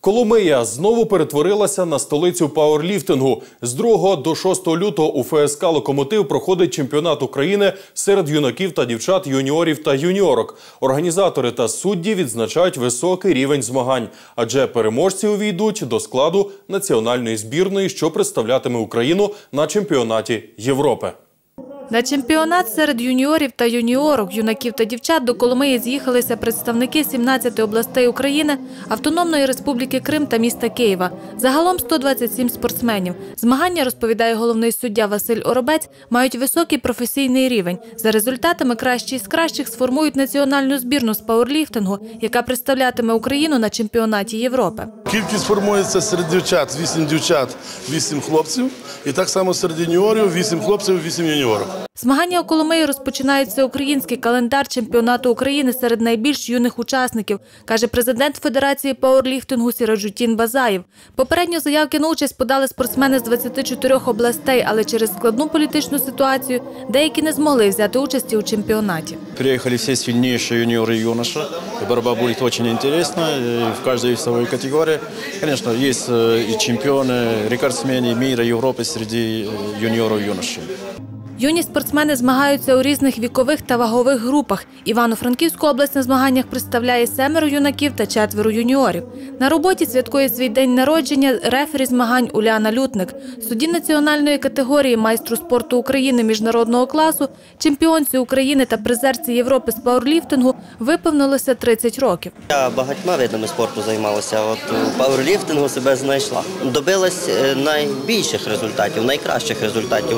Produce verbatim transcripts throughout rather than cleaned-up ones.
Коломия знову перетворилася на столицю пауерліфтингу. З другого до шостого лютого у ФСК «Локомотив» проходить чемпіонат України серед юнаків та дівчат, юніорів та юніорок. Організатори та судді відзначають високий рівень змагань, адже переможці увійдуть до складу національної збірної, що представлятиме Україну на чемпіонаті Європи. На чемпіонат серед юніорів та юніорок, юнаків та дівчат до Коломиї з'їхалися представники сімнадцяти областей України, Автономної Республіки Крим та міста Києва. Загалом сто двадцять сім спортсменів. Змагання, розповідає головний суддя Василь Оробець, мають високий професійний рівень. За результатами кращі з кращих сформують національну збірну з пауерліфтингу, яка представлятиме Україну на чемпіонаті Європи. Кількість формується серед дівчат – вісім дівчат, вісім хлопців. І так само серед юніорів – вісім хлопців, вісім юніорів. Змагання у Коломиї розпочинають всеукраїнський календар чемпіонату України серед найбільш юних учасників, каже президент Федерації пауерліфтингу Сіраджутдін Базаєв. Попередньо заявки на участь подали спортсмени з двадцяти чотирьох областей, але через складну політичну ситуацію деякі не змогли взяти участі у чемпіонаті. Приехали все сильнейшие юниоры и юноши. Борьба будет очень интересна в каждой весовой категории. Конечно, есть и чемпионы, рекордсмены мира, Европы среди юниоров и юношей. Юні спортсмени змагаються у різних вікових та вагових групах. Івано-Франківську область на змаганнях представляє семеро юнаків та четверо юніорів. На роботі святкує свій день народження рефері змагань Уляна Лютник. Судді національної категорії, майстру спорту України міжнародного класу, чемпіонці України та призерці Європи з пауерліфтингу виповнилося тридцять років. Я багатьма видами спорту займалася, от у пауерліфтингу себе знайшла. Добилась найбільших результатів, найкращих результатів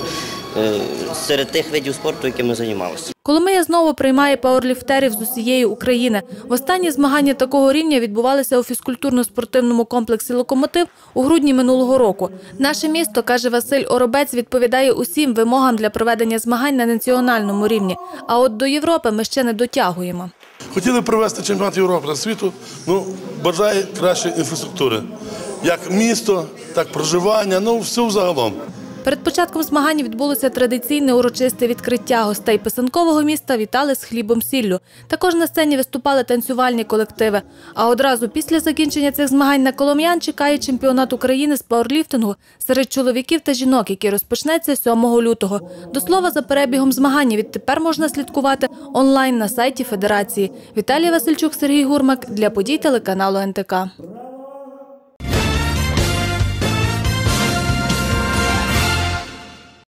серед тих видів спорту, якими займалися. Коломия знову приймає пауерліфтерів з усієї України. Останні змагання такого рівня відбувалися у фізкультурно-спортивному комплексі «Локомотив» у грудні минулого року. Наше місто, каже Василь Оробець, відповідає усім вимогам для проведення змагань на національному рівні. А от до Європи ми ще не дотягуємо. Хотіли провести чемпіонат Європи та світу, ну, бажає кращої інфраструктури. Як місто, так проживання, ну, все взагалом. Перед початком змагань відбулося традиційне урочисте відкриття. Гостей писанкового міста вітали з хлібом-сіллю. Також на сцені виступали танцювальні колективи. А одразу після закінчення цих змагань на коломиян чекає чемпіонат України з пауерліфтингу серед чоловіків та жінок, який розпочнеться сьомого лютого. До слова, за перебігом змагання відтепер можна слідкувати онлайн на сайті Федерації. Віталія Васильчук, Сергій Гурмак. Для подій телеканалу ен те ка.